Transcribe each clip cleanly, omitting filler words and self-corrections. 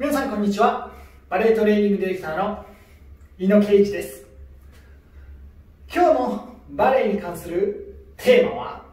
皆さんこんにちは。バレエトレーニングディレクターの井野圭一です。今日のバレエに関するテーマは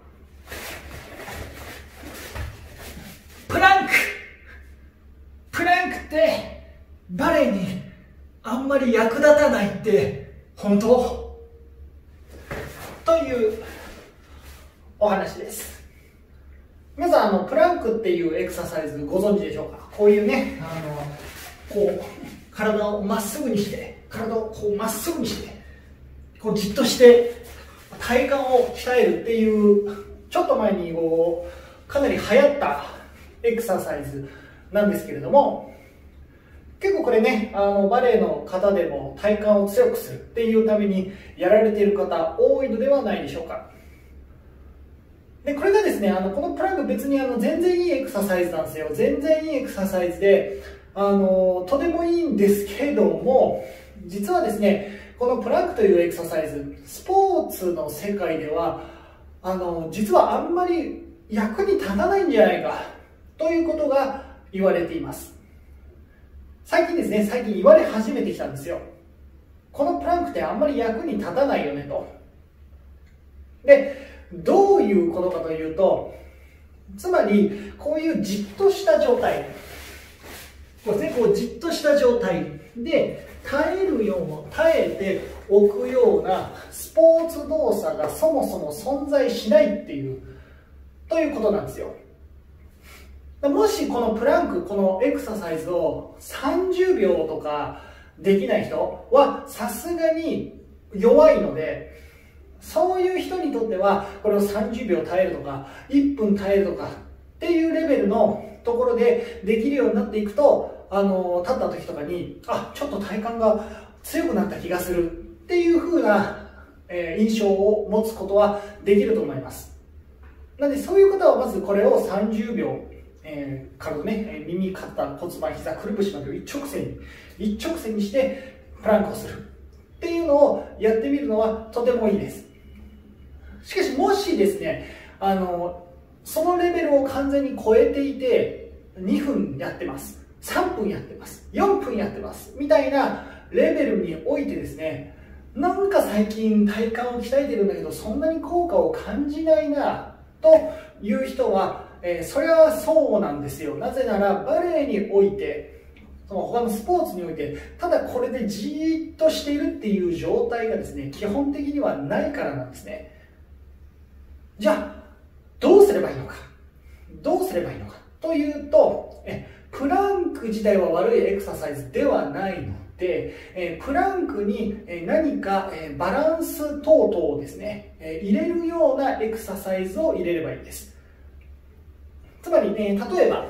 プランク。プランクってバレエにあんまり役立たないって本当？というお話です。皆さんプランクっていうエクササイズご存知でしょうか？こういうね、こう体をまっすぐにして、体をこうまっすぐにして、こうじっとして体幹を鍛えるっていうちょっと前にかなり流行ったエクササイズなんですけれども、結構これね、バレエの方でも体幹を強くするっていうためにやられている方多いのではないでしょうか。でこれがですね、このプランク別に全然いいエクササイズなんですよ。全然いいエクササイズでとてもいいんですけども、実はですね、このプランクというエクササイズ、スポーツの世界では実はあんまり役に立たないんじゃないかということが言われています。最近言われ始めてきたんですよ。このプランクってあんまり役に立たないよねと。でどういうことかというと、つまりこういうじっとした状態、こうじっとした状態で耐えておくようなスポーツ動作がそもそも存在しないっていうことなんですよ。もしこのプランク、このエクササイズを30秒とかできない人はさすがに弱いので、そういう人にとってはこれを30秒耐えるとか1分耐えるとかっていうレベルのところでできるようになっていくと、立った時とかにちょっと体幹が強くなった気がするっていう風な、印象を持つことはできると思います。なのでそういう方はまずこれを30秒、体ね、耳、肩、骨盤、膝、くるぶしまでを一直線にしてプランクをするっていうのをやってみるのはとてもいいです。しかしもしですね、そのレベルを完全に超えていて2分やってます、3分やってます、4分やってますみたいなレベルにおいてですね、なんか最近体幹を鍛えてるんだけどそんなに効果を感じないなという人は、それはそうなんですよ。なぜならバレエにおいて、その他のスポーツにおいてただこれでじーっとしているっていう状態がですね、基本的にはないからなんですね。じゃあどうすればいいのかというと、プランク自体は悪いエクササイズではないので、プランクに何かバランス等々をですね入れるようなエクササイズを入れればいいです。つまりね、例えば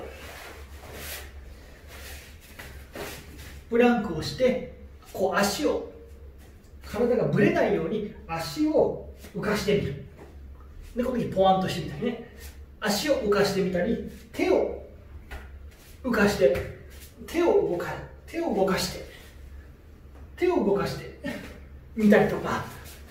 プランクをしてこう足を、体がぶれないように足を浮かしてみる。でこの時ポワンとしてみたりね、足を浮かしてみたり、手を浮かして手を動かしてみたりとか、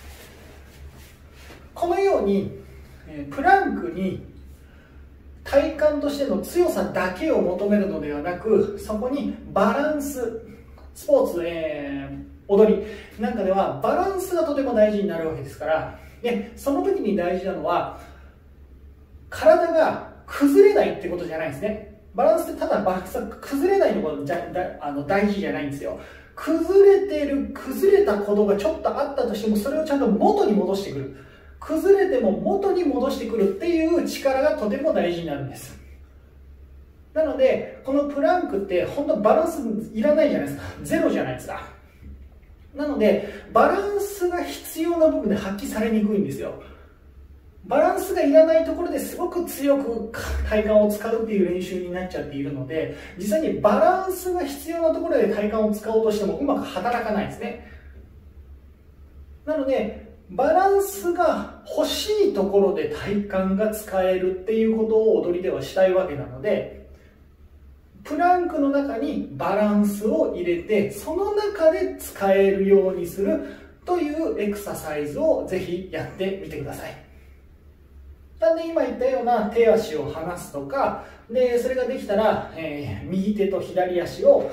このようにプランクに体幹としての強さだけを求めるのではなく、そこにバランス、スポーツ、踊りなんかではバランスがとても大事になるわけですから、でその時に大事なのは体が崩れないってことじゃないんですね。バランスってただバランスが崩れないのが大事じゃないんですよ。崩れたことがちょっとあったとしても、それをちゃんと元に戻してくる、崩れても元に戻してくるっていう力がとても大事になるんです。なのでこのプランクって本当バランスいらないじゃないですか。ゼロじゃないですか。なのでバランスが必要な部分で発揮されにくいんですよ。バランスがいらないところですごく強く体幹を使うっていう練習になっちゃっているので、実際にバランスが必要なところで体幹を使おうとしてもうまく働かないですね。なのでバランスが欲しいところで体幹が使えるっていうことを踊りではしたいわけなので、プランクの中にバランスを入れてその中で使えるようにするというエクササイズをぜひやってみてください。 なんで今言ったような手足を離すとかで、それができたら、右手と左足を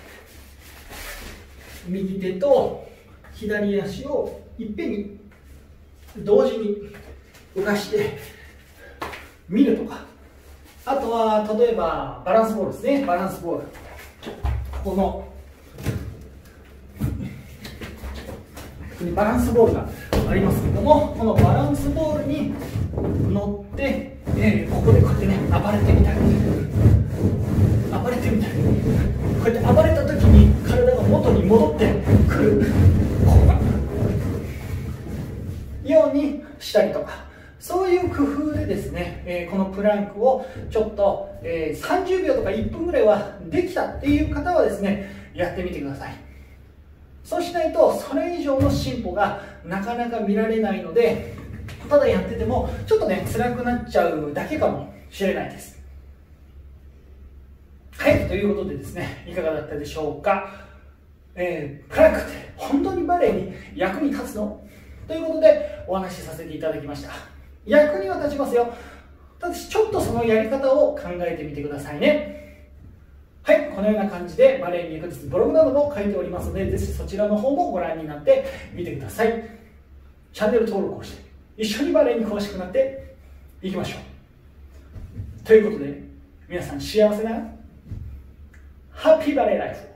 いっぺんに同時に浮かして見るとか、あとは例えばバランスボールですね。バランスボール、このバランスボールがありますけども、このバランスボールに乗って、ここでこうやってね暴れてみたり、こうやって暴れた時に体が元に戻ってくるようにしたりとか、そういう工夫でですね、このプランクをちょっと、30秒とか1分ぐらいはできたっていう方はですね、やってみてください。そうしないとそれ以上の進歩がなかなか見られないので、ただやっててもちょっとね辛くなっちゃうだけかもしれないです。はい、ということでですね、いかがだったでしょうか。プランクって本当にバレエに役に立つのということでお話しさせていただきました。役には立ちますよ。ただしちょっとそのやり方を考えてみてくださいね。はい、このような感じでバレエに役立つブログなども書いておりますので、ぜひそちらの方もご覧になってみてください。チャンネル登録をして一緒にバレエに詳しくなっていきましょう。ということで皆さん幸せなハッピーバレエライフ